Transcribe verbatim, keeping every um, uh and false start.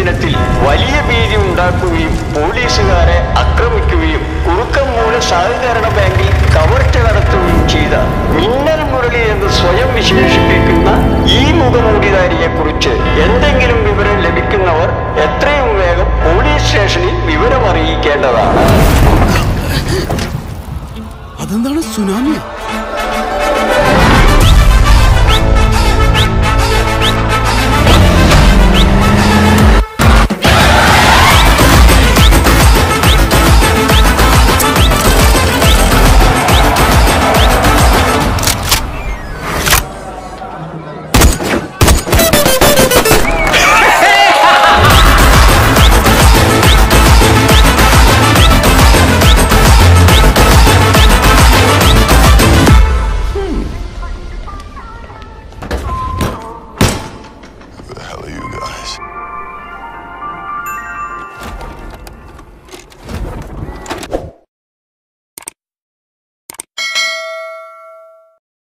ദിനത്തിൽ വലിയ ഭീതി ഉണ്ടാക്കുകയും പോലീസുകാരെ ആക്രമിക്കുകയും കുറുക്കമ്മൂല സഹകരണ ബാങ്കിൽ കവർച്ച നടത്തുകയും ചെയ്ത മിന്നൽ മുരളി എന്ന് സ്വയം വിശേഷിപ്പിക്കുന്ന ഈ മുഖമൂടിധാരിയെ കുറിച്ച് എന്തെങ്കിലും വിവരം ലഭിക്കുന്നവർ എത്രയും വേഗം പോലീസ് സ്റ്റേഷനിൽ വിവരം അറിയിക്കേണ്ടതാണ്. അതെന്താണ് സുനാമിയോ?